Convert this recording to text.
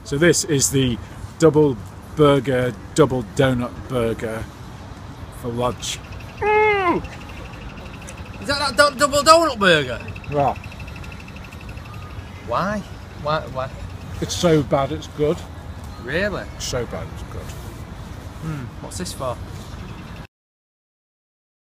So this is the double burger, double donut burger for lunch. Is that double donut burger? Yeah. Why? Why? It's so bad it's good. Really? So bad it's good. What's this for?